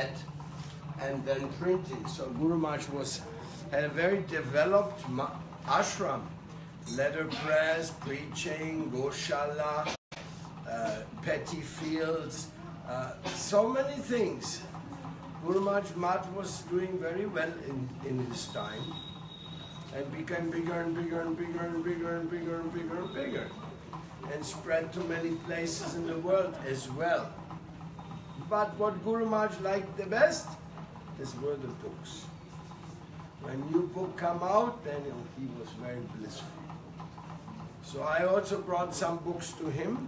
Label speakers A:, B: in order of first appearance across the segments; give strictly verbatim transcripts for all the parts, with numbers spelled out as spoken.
A: read and then printed. So Guru Maharaj was had a very developed ashram, letterpress, preaching, Goshala, uh, petty fields, uh, so many things. Guru Maharaj was doing very well in, in his time and became bigger and bigger and bigger and bigger and bigger and bigger and bigger and spread to many places in the world as well. But what Guru Maharaj liked the best is were the books. When new book come out, then he was very blissful. So I also brought some books to him.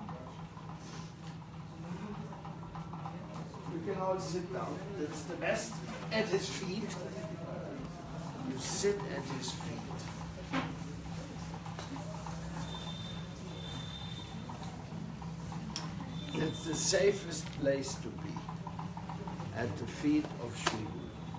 A: You can all sit down. That's the best. At his feet. You sit at his feet. It's the safest place to be, at the feet of Sri Guru.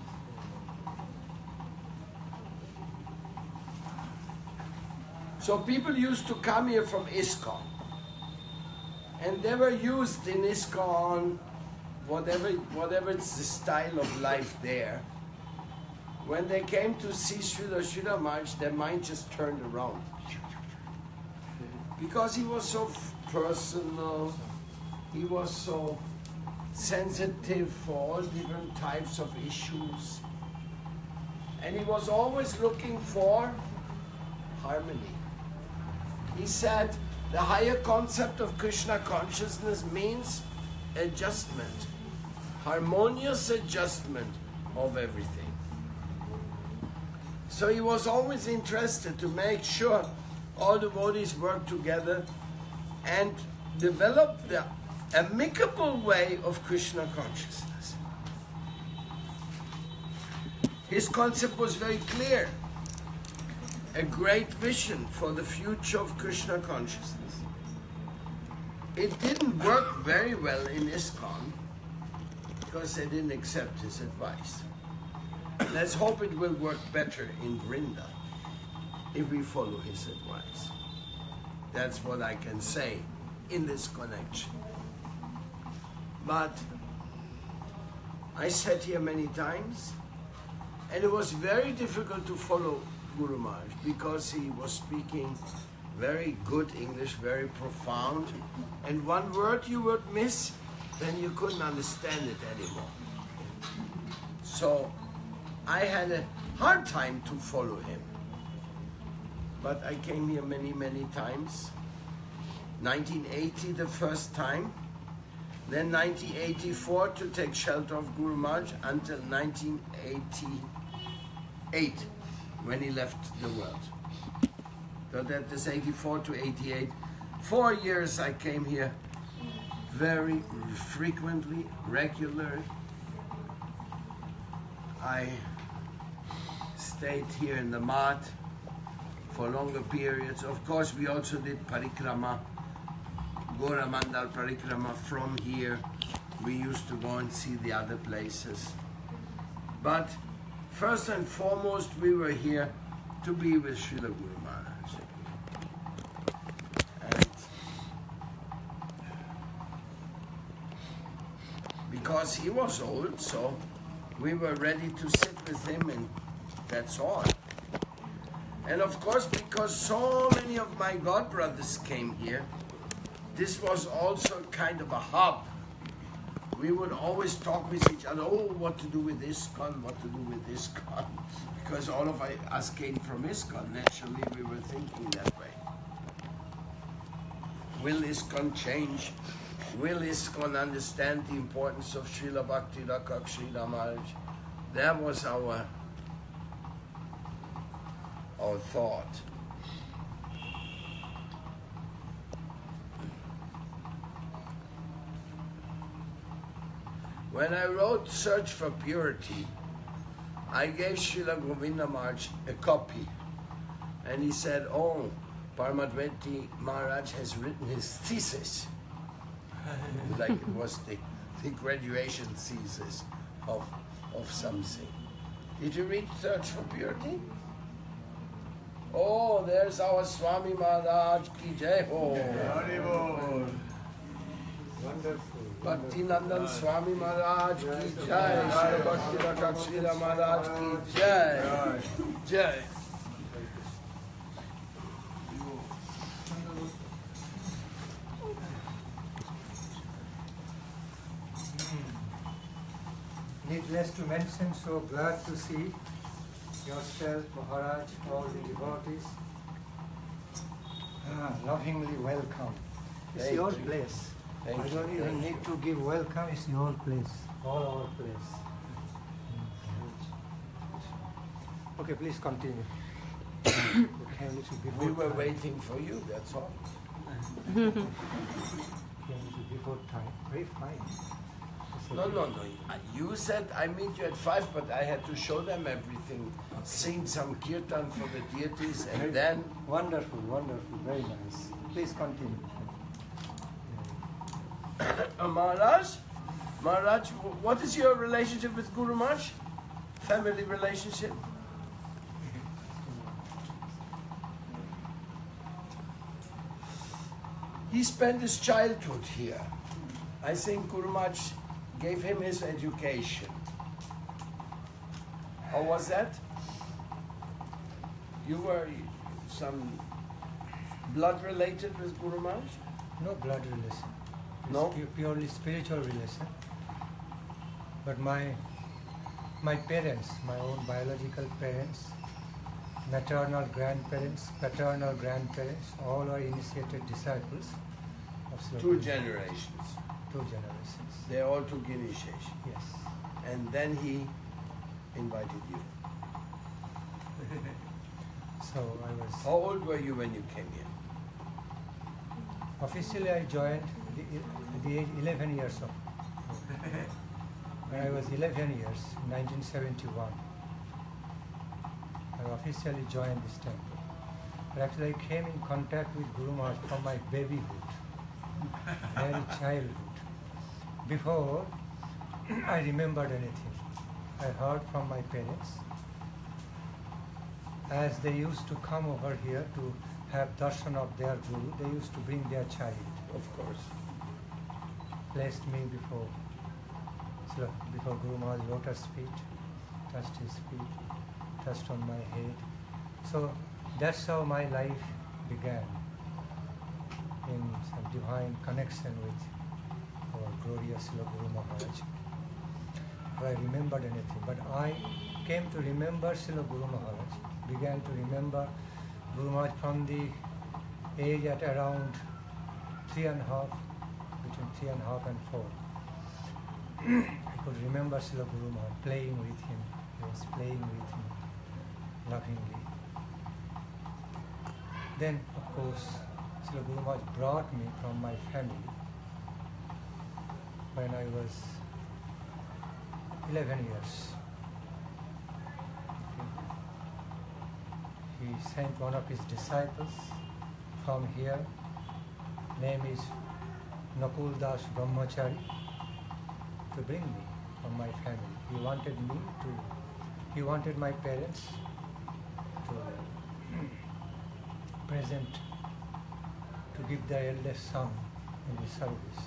A: So people used to come here from ISKCON, and they were used in ISKCON, whatever, whatever it's the style of life there. When they came to see Srila Sridhar Maharaj, their mind just turned around. Because he was so personal, he was so sensitive for all different types of issues. And he was always looking for harmony. He said the higher concept of Krishna consciousness means adjustment, harmonious adjustment of everything. So he was always interested to make sure all devotees work together and develop the amicable way of Krishna consciousness. His concept was very clear. A great vision for the future of Krishna consciousness. It didn't work very well in ISKCON because they didn't accept his advice. Let's hope it will work better in Vrinda if we follow his advice. That's what I can say in this connection. But I sat here many times, and it was very difficult to follow Guru Maharaj because he was speaking very good English, very profound, and one word you would miss, then you couldn't understand it anymore. So I had a hard time to follow him. But I came here many, many times. nineteen eighty the first time, then nineteen eighty-four to take shelter of Guru Maharaj until nineteen eighty-eight when he left the world. So that is eighty-four to eighty-eight. Four years I came here very frequently, regularly. I stayed here in the mart for longer periods. Of course, we also did parikrama, Gora Mandal parikrama from here. We used to go and see the other places. But first and foremost, we were here to be with Srila Guru Maharaj. And because he was old, so we were ready to sit with him, and that's all. And of course, because so many of my godbrothers came here, this was also kind of a hub. We would always talk with each other, oh, what to do with ISKCON, what to do with ISKCON. Because all of us came from ISKCON, naturally we were thinking that way. Will ISKCON change? Will ISKCON understand the importance of Srila Bhakti Rakshak Sridhar Maharaj? That was our, our thought. When I wrote Search for Purity, I gave Srila Govinda Maharaj a copy. And he said, oh, Paramadvaiti Maharaj has written his thesis. Like it was the, the graduation thesis of, of something. Did you read Search for Purity? Oh, there's our Swami Maharaj ki jai ho.
B: Wonderful.
A: Bhaktinandan Swami Maharaj ki jai, Shri Bhakti Rakshila Maharaj ki jai, jai.
B: Needless to mention, so glad to see yourself, Maharaj, all the devotees. Ah, lovingly welcome. It's
A: Thank
B: your
A: you.
B: place.
A: Thank
B: I don't
A: you.
B: even need to give welcome, it's your place. All our place. Okay, please continue. Okay, a little bit
A: We
B: more
A: were
B: time.
A: waiting for you, that's all.
B: Okay, a little bit more time. Very fine. It's
A: No,
B: okay.
A: no, no. You said I meet you at five, but I had to show them everything. Sing some kirtan for the deities, and then
B: Wonderful, wonderful, very nice. Please continue.
A: uh, Maharaj, Maharaj, wh- what is your relationship with Guru Maharaj? Family relationship? He spent his childhood here. I think Guru Maharaj gave him his education. How was that? You were some blood related with Guru Maharaj?
B: No blood relation. It's
A: No?
B: pu- purely spiritual relation. But my my parents, my own biological parents, maternal grandparents, paternal grandparents, all are initiated disciples of Srila
A: Two
B: Guru.
A: generations.
B: Two generations.
A: They all took initiation.
B: Yes.
A: And then he invited you.
B: So I was
A: How old were you when you came here?
B: officially I joined the, at the age eleven years of. When I was eleven years, in nineteen seventy-one, I officially joined this temple. But actually I came in contact with Guru Maharaj from my babyhood, very childhood. Before I remembered anything, I heard from my parents, as they used to come over here to have darshan of their Guru, they used to bring their child,
A: Of course.
B: placed me before So before Guru Maharaj lotus feet, touched his feet, touched on my head. So that's how my life began, in some divine connection with our glorious Srila Guru Maharaj. If I remembered anything, but I came to remember Srila Guru Maharaj, began to remember Guru Maharaj from the age at around three and a half, between three and a half and four. I could remember Srila Guru Maharaj playing with him. He was playing with him lovingly. Then, of course, Srila Guru Maharaj brought me from my family when I was eleven years. He sent one of his disciples from here. Name is Nakul Das Brahmachari, to bring me from my family. He wanted me to, he wanted my parents to present, to give their eldest son in the service,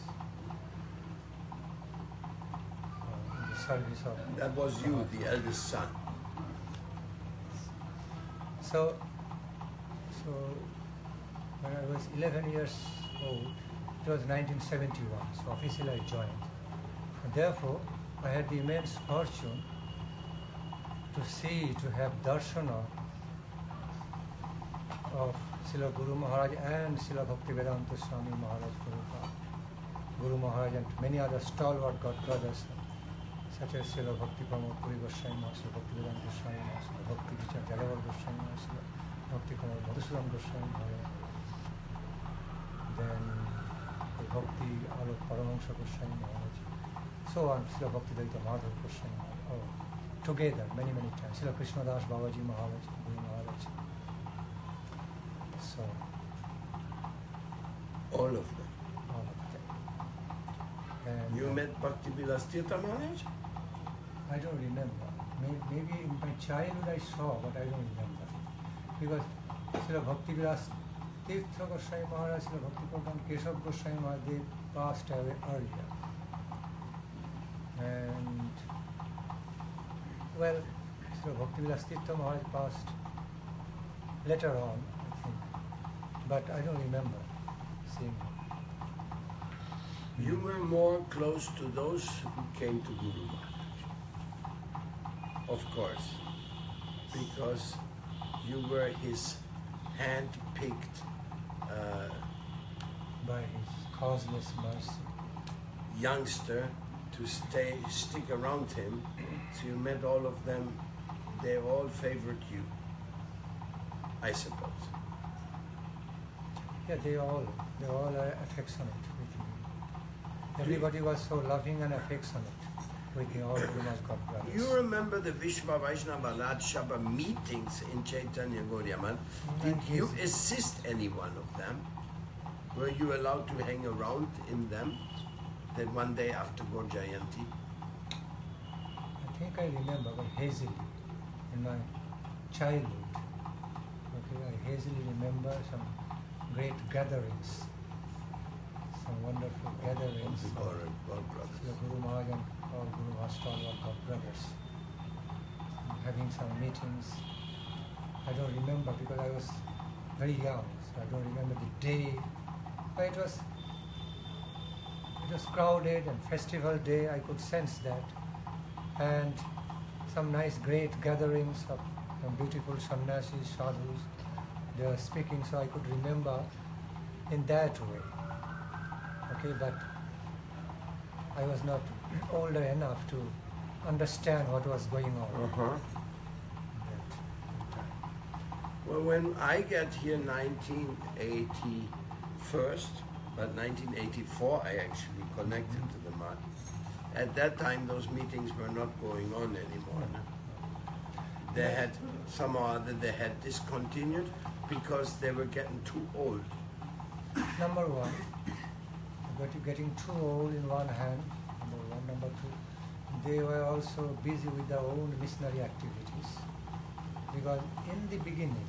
B: uh, in the service of.
A: That was you, the eldest son.
B: So, so when I was eleven years old, it was nineteen seventy-one, so officially I joined. And therefore, I had the immense fortune to see, to have darshana of Srila Guru Maharaj and Srila Bhaktivedanta Swami Maharaj Prabhupada. Guru Maharaj and many other stalwart God brothers, such as Srila Bhakti Pramod Puri Goswami Maharaj, Srila Bhaktivedanta Swami Maharaj, Srila Bhakti Vichar Jalavar Goswami Maharaj, Srila Bhakti Kumar Madhusudan Goswami Maharaj, then the Bhakti Alok Paramahansa Goswami Maharaj, so on, Srila Bhaktivedanta Madhav Goswami Maharaj, oh, together many, many times, Srila Krishnadas Babaji Maharaj, Guru Maharaj. So,
A: All of them.
B: all of them. And
A: You
B: uh,
A: met Bhakti Vilas Tirtha Maharaj?
B: I don't remember. May- Maybe in my childhood I saw, but I don't remember. Because Srila Bhakti Vilas Tirtha Goswami Maharaj, Srila Bhakti Pramod Keshav Goswami Maharaj, they passed away earlier. And well, so Bhaktivilas Tirtha Maharaj passed later on, I think, but I don't remember seeing him.
A: You were more close to those who came to Guru Maharaj, of course, because you were his hand-picked uh,
B: By his causeless mercy.
A: youngster to stay, stick around him. So you met all of them. They all favored you, I suppose.
B: Yeah, they all, they all are affectionate with me. Everybody was so loving and affectionate with me, all Guru Maharaj God brothers.
A: You remember the Vishva Vaishnava Raj Sabha meetings in Chaitanya Gaudiya Math? Did you assist any one of them? Were you allowed to hang around in them? That one day after Gaur Jayanti?
B: I think I remember very hazily in my childhood. Okay, I hazily remember some great gatherings, some wonderful gatherings.
A: Of the Gaur, Gaur brothers.
B: The Guru Maharaj and all Guru Maharaj God brothers having some meetings. I don't remember because I was very young, so I don't remember the day. But it was it was crowded and festival day. I could sense that, and some nice great gatherings of some beautiful sannyasis, sadhus. They were speaking, so I could remember in that way. Okay, but I was not older enough to understand what was going on.
A: Uh-huh.
B: That time.
A: Well, when I got here nineteen eighty-first, but nineteen eighty-four I actually connected to the Math. At that time, those meetings were not going on anymore. No? They had, somehow or other, they had discontinued because they were getting too old.
B: Number one, but you're getting too old in one hand, number one. Number two, they were also busy with their own missionary activities. Because in the beginning,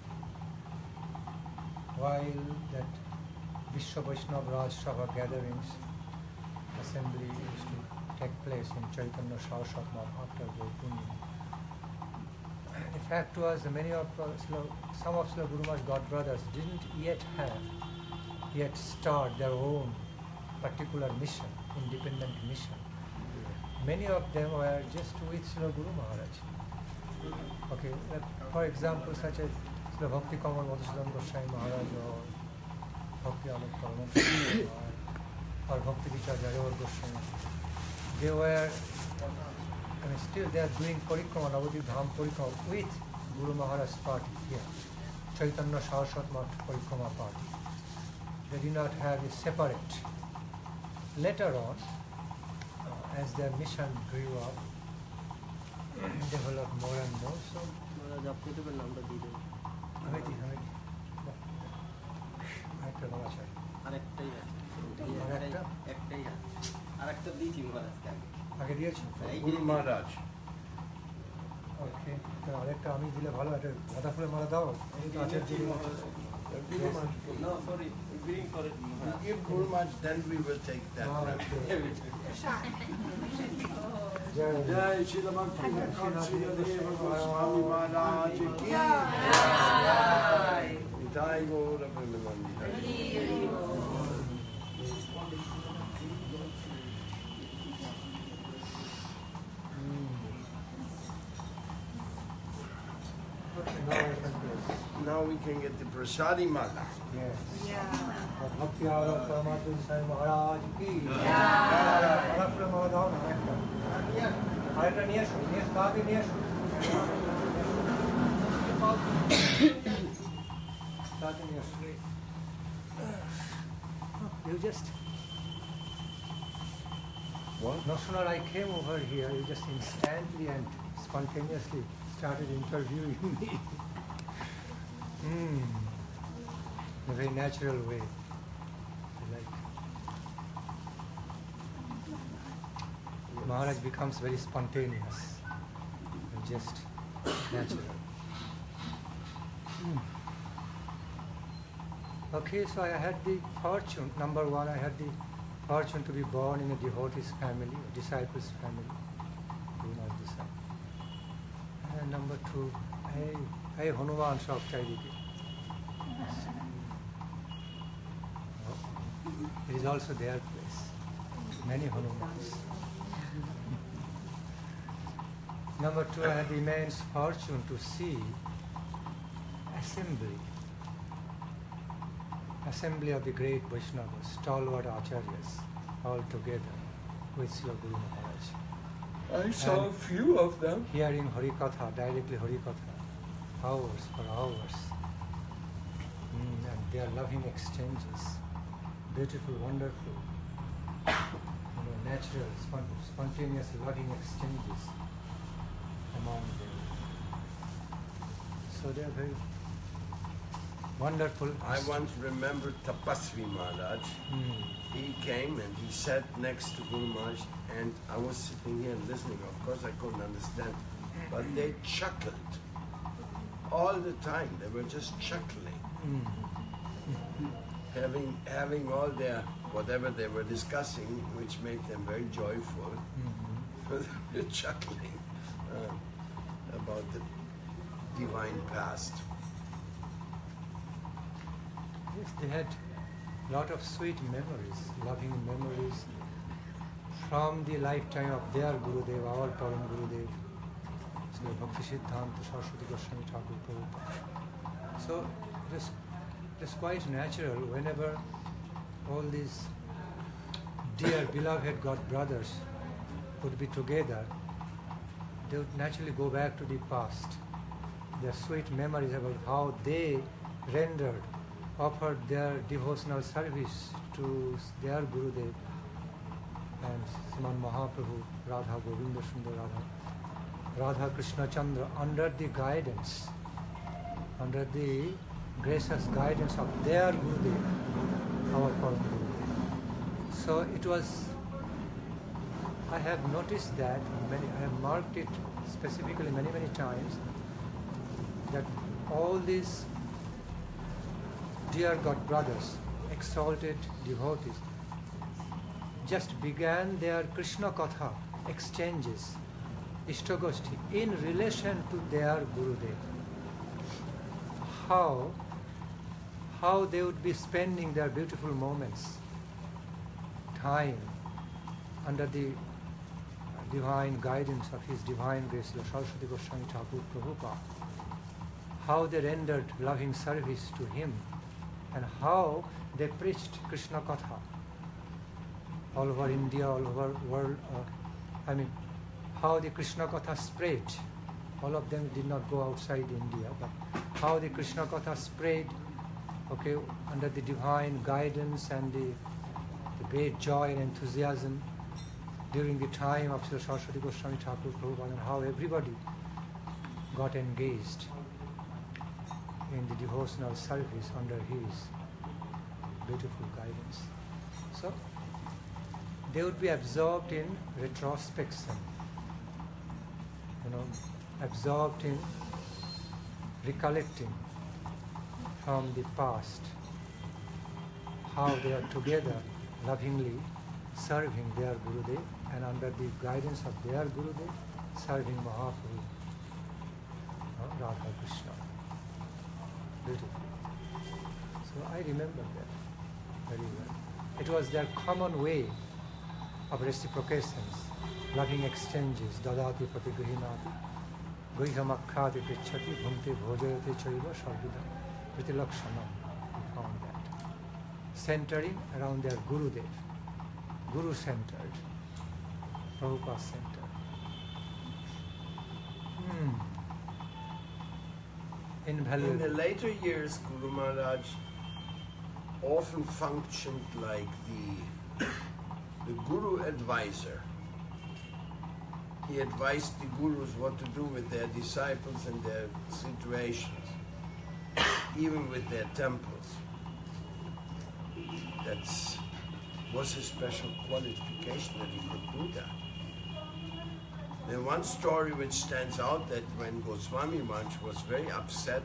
B: while that Vishwa Vaishnava Raj Sabha gatherings, assembly used to take place in Chaitanya Saraswat Math after Gaur Punyam, the fact was many of uh, Srila- some of Srila Guru Maharaj God brothers didn't yet have, yet start their own particular mission, independent mission. Many of them were just with Srila Guru Maharaj. Okay, like for example, such as Srila Bhakti Kamal Madhusudan Goswami Maharaj or Bhakti Alok Paramahansa Maharaj or Bhakti Vichar Jayawar Goswami. They were, I mean, still they are doing Parikrama, Navadip Dham Parikrama with Guru Maharaj's party here, Chaitanya Saraswat Math Parikrama party. They did not have a separate. Later on, uh, as their mission grew up, developed more and more, so
C: महाराज आपको तो नामটা দিয়ে দেব
B: हमें दी हमें दी একটা বলা চাই
C: আরেকটাই আছে
B: আরেকটা?
C: একটাই আছে আরেকটা দিয়েছি মহারাজকে আগে
B: আগে দিয়েছি
C: এই
A: Guru Maharaj.
B: ওকে তো আরেকটা আমি দিলে ভালো একটা গাঁদা ফুলের মালা দাও এই তো আছে দিদি
A: Guru Maharaj.
C: No, sorry, waiting for it.
A: You give Guru Maharaj, then we will take that.
B: Joy
A: Jai Srila Bhakti Srila Deva Goswami Maharaj ki Jai. Jai Gaura Premanandi.
B: now I can do it.
A: Now we can get the Prasadi Mala.
B: Yes. ভক্তি আলোক পরমাত্মা সাই মহারাজ কি গাঁদা ফুলের মালা দাও না একটা আরেকটা নিয়ে আসো নিয়ে তাকে নিয়ে আসো তাকে নিয়ে আসো You just
A: What?
B: no sooner I came over here, you just instantly and spontaneously started interviewing me. Hmm. In a very natural way. Like Maharaj becomes very spontaneous and just natural. Hmm. Okay, so I had the fortune, number one, I had the fortunate to be born in a devotee's family, a disciple's family, Guru Maharaj disciple. And number two, I, I Hanuman Shop Chaidiki. It is also their place. Many Hanumans. Number two, I had the immense fortune to see assembly. Assembly of the great Vaishnavas, stalwart acharyas, all together with Srila Guru Maharaj.
A: I saw
B: And
A: a few of them.
B: Hearing Harikatha, directly Harikatha, hours for hours. Mm, and their loving exchanges, beautiful, wonderful, you know, natural, spont- spontaneous loving exchanges among them. So they are very wonderful.
A: I once remember Tapasvi Maharaj.
B: Mm.
A: He came and he sat next to Guru Maharaj, and I was sitting here and listening. Of course, I couldn't understand, but they chuckled all the time. They were just chuckling,
B: Mm.
A: having having all their whatever they were discussing, which made them very joyful.
B: Mm-hmm.
A: They were chuckling uh, about the divine past.
B: Yes, they had lot of sweet memories, loving memories from the lifetime of their Gurudev, our Param Gurudev, Sri Bhakti Siddhanta Saraswati Goswami Thakur Prabhupada. So it is, it is quite natural whenever all these dear beloved God brothers would be together, they would naturally go back to the past. Their sweet memories about how they rendered, offered their devotional service to their Gurudev and Sriman Mahaprabhu, Radha Govinda Sundar Radha, Radha Krishna Chandra, under the guidance, under the gracious guidance of their Gurudev, our Param Gurudev. So it was, I have noticed that, many, I have marked it specifically many, many times, that all these dear God brothers, exalted devotees, just began their Krishna Katha exchanges, Ishtagoshti, in relation to their Gurudev. How, how they would be spending their beautiful moments, time, under the divine guidance of His Divine Grace, Saraswati Goswami Thakur Prabhupada. How they rendered loving service to Him, and how they preached Krishna Katha all over India, all over world. Uh, I mean, how the Krishna Katha spread. All of them did not go outside India, but how the Krishna Katha spread, okay, under the divine guidance and the, the great joy and enthusiasm during the time of Sri Saraswati Goswami Thakur Prabhupada, and how everybody got engaged in the devotional service under his beautiful guidance. So they would be absorbed in retrospection, you know, absorbed in recollecting from the past how they are together lovingly serving their Gurudev, and under the guidance of their Gurudev serving Mahaprabhu, uh, Radha Krishna. Beautiful. So I remember that very well. It was their common way of reciprocations, loving exchanges, dadati pratigrihinati, goihamakkati prichati, bhunte bhojayate chaiva sarvida, pritilakshanam. We found that. Centering around their Gurudev, Guru-centered, Prabhupada-centered. Hmm. Invaluable.
A: In the later years, Guru Maharaj often functioned like the, the Guru advisor. He advised the Gurus what to do with their disciples and their situations, even with their temples. That was his special qualification, that he could do that. There's one story which stands out, that when Goswami Maharaj was very upset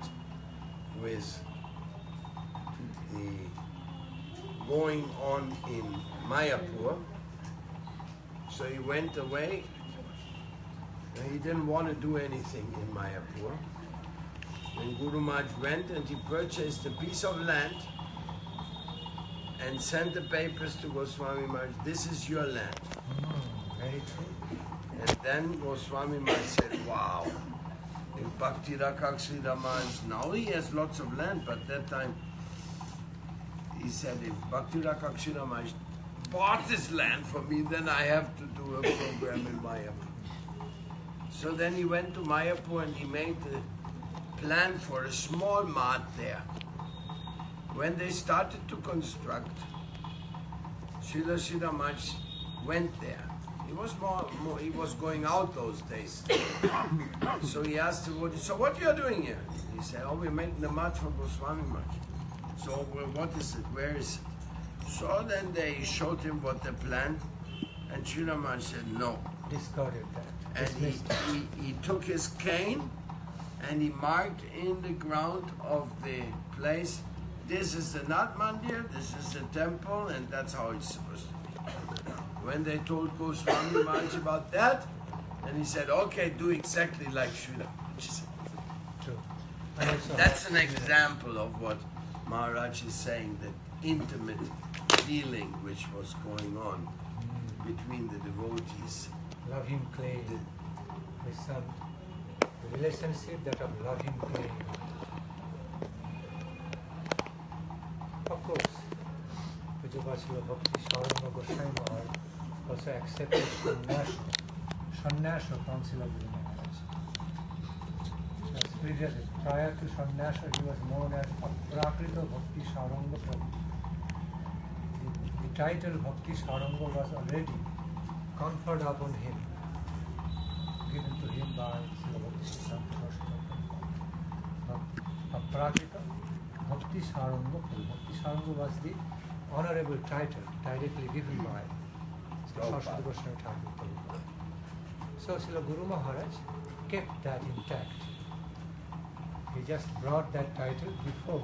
A: with the going on in Mayapur. So he went away. And he didn't want to do anything in Mayapur. Then Guru Maharaj went and he purchased a piece of land and sent the papers to Goswami Maharaj. This is your land.
B: Mm, very true.
A: And then Goswami Maharaj said, wow, if Bhakti Rakshak Raman's, now he has lots of land, but that time he said, if Bhakti Rakshak Raman's bought this land for me, then I have to do a program in Mayapur. So then he went to Mayapur and he made the plan for a small mart there. When they started to construct, Srila Sridhar Maharaj went there. He was more, more, he was going out those days. So he asked the devotee, so what you are doing here? He said, oh, we're making the mart for Goswami Maharaj. So well, what is it? Where is it? So then they showed him what they planned, and Sridhar Maharaj said no.
B: Discarded that.
A: And he, he, he took his cane and he marked in the ground of the place, this is the Nath Mandir, this is the temple, and that's how it's supposed to be. When they told Goswami Maharaj about that, and he said, okay, do exactly like Sridhar Maharaj.
B: True. And also,
A: That's an example of what Maharaj is saying, that intimate feeling which was going on
B: mm,
A: between the devotees.
B: love him clay. With some relationship that of love him clay. Of course, Pujabasila Bhakti Sauranga Goswami Maharaj also accepted sannyasa, sannyasa from Srila Guru Maharaj. As previously, prior to sannyasa, he was known as Aprakrita Bhakti Sauranga Prabhu. The, the title Bhakti Sauranga was already conferred upon him, given to him by Srila Bhakti Siddhanta Saraswati. Aprakrita Bhakti Saranga Prabhu. Bhakti Saranga was the honorable title directly given by Srila Saraswati Goswami Thakur Prabhupada. So Srila Guru Maharaj kept that intact. He just brought that title before.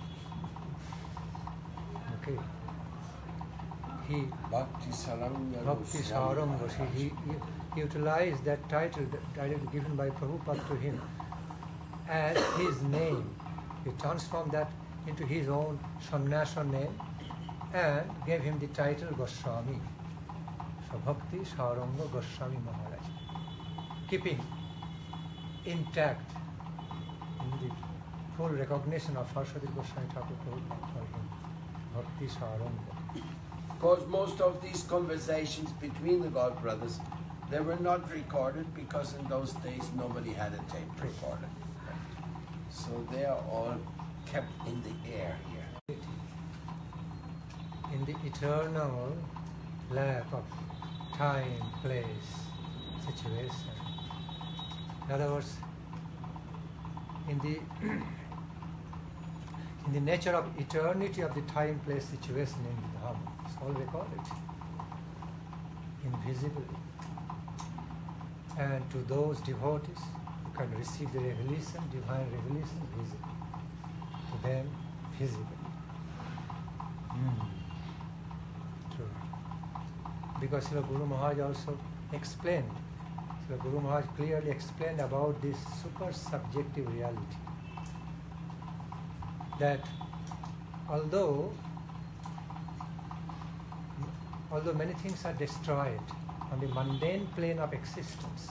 B: Okay. He
A: Bhakti Saranga
B: Bhakti Sauranga, he, he, he utilized that title that directly given by Prabhupada to him as his name. He transformed that into his own sannyasa name and gave him the title Goswami. So Bhakti Sauranga Goswami Maharaj, keeping intact in the full recognition of Saraswati Goswami Thakur Prabhupada for him, Bhakti Sauranga.
A: Because most of these conversations between the God brothers, they were not recorded because in those days nobody had a tape recorder. So they are all kept in the air here.
B: In the eternal lack of time, place, situation. In other words, in the in the nature of eternity of the time, place, situation in the Dhamma, it's all recorded, invisibly. And to those devotees who can receive the revelation, divine revelation, visibly. To them, visibly. Mm. True. Because Srila Guru Maharaj also explained, Srila Guru Maharaj clearly explained about this super subjective reality. That although although many things are destroyed on the mundane plane of existence,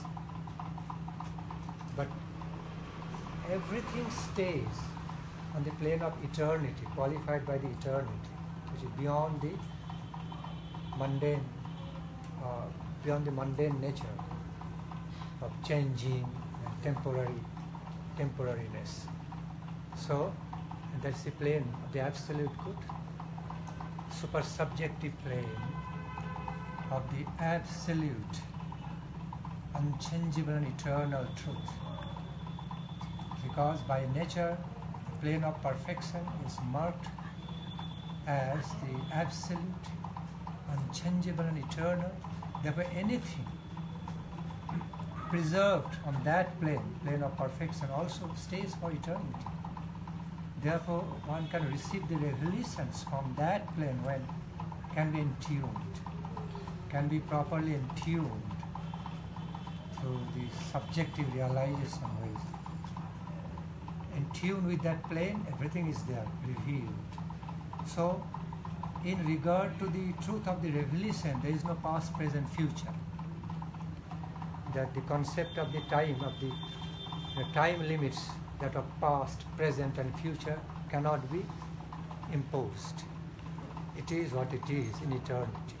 B: but everything stays on the plane of eternity, qualified by the eternity, which is beyond the mundane, uh, beyond the mundane nature of changing and temporary, temporariness. So, and that's the plane of the absolute good, super subjective plane of the absolute, unchangeable and eternal truth. Because by nature, the plane of perfection is marked as the absolute, unchangeable and eternal. Therefore, anything preserved on that plane, plane of perfection, also stays for eternity. Therefore, one can receive the revelations from that plane when can be entuned, can be properly entuned through the subjective realization ways. In tune with that plane, everything is there, revealed. So, in regard to the truth of the revelation, there is no past, present, future. That the concept of the time, of the, the time limits that of past, present and future cannot be imposed. It is what it is in eternity.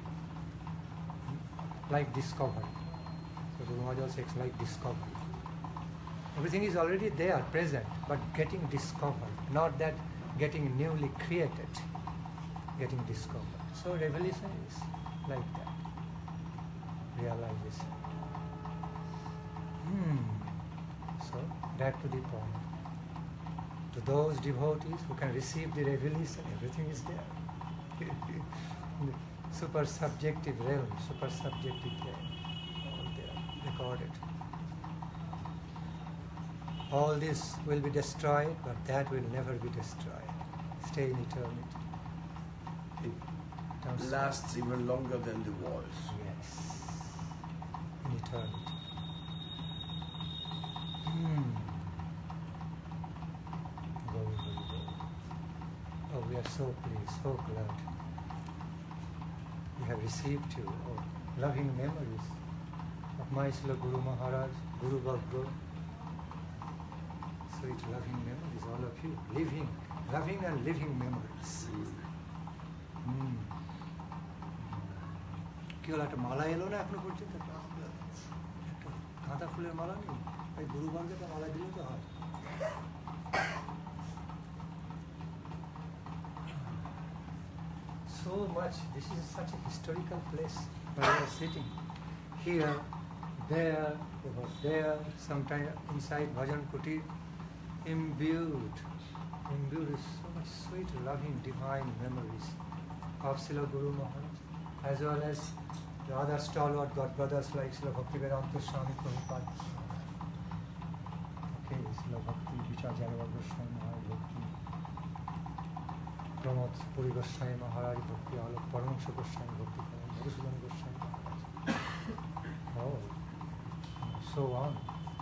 B: Like discovery. So the Guru also says like discovery. Everything is already there, present, but getting discovered. Not that getting newly created, getting discovered. So revelation is like that. Realization. Hmm. So back to the point. To those devotees who can receive the revelation, everything is there. Super subjective realm, super subjective realm, all there, recorded. All this will be destroyed, but that will never be destroyed. Stay in eternity.
A: It lasts even longer than the walls.
B: Yes, in eternity. Hmm. Going, going, going. Oh, we are so pleased, so glad. We have received you, oh, loving memories of my Srila Guru Maharaj, Guru Bhagavad. Sweet loving memories, all of you. Living, loving and living memories. Hmm. কি হলো একটা মালা এলো না এখনো পর্যন্ত একটা গাঁদা ফুলের মালা নেই এই গুরুবারকে একটা মালা দিলে তো হয় so much. This is such a historical place where we are sitting here, there, over there, sometime inside Bhajan Kutir, imbued, imbued with so much sweet, loving, divine memories of Srila Guru Maharaj, as well as the other stalwart God brothers like Srila Bhaktivedanta Swami Prabhupada, okay, Srila Bhakti Vichacharya Goswami Maharaj, Bhakti Pramod Puri Goswami Maharaj, Bhakti Alok Paramahansa Goswami, Bhakti Madhusudan Goswami Maharaj, oh, so on.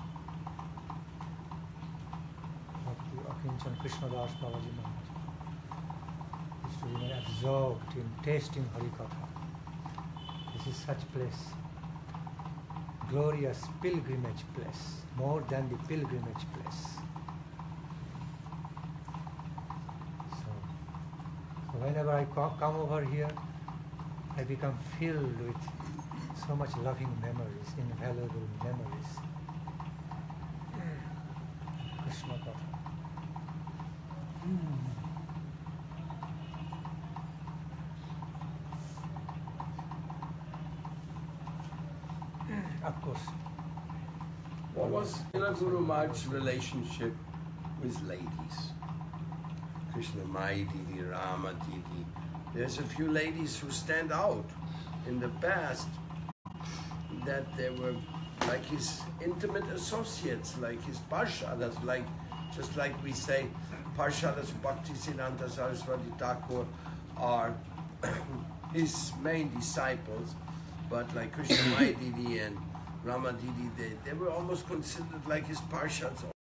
B: Bhakti Akinchan Krishnadas Babaji Maharaj used to remain absorbed in tasting Harikatha. This is such place, glorious pilgrimage place, more than the pilgrimage place. So, so whenever I co- come over here, I become filled with so much loving memories, invaluable memories. Krishna Katha. Hmm. Of course.
A: What was Srila Guru Maharaj's relationship with ladies? Krishna Mai Didi, Rama Didi. There's a few ladies who stand out in the past that they were like his intimate associates, like his parshadas, like just like we say parshadas Bhaktisiddhanta Saraswati Thakur are his main disciples, but like Krishna Mai Didi and Rama Didi, they, they were almost considered like his parshads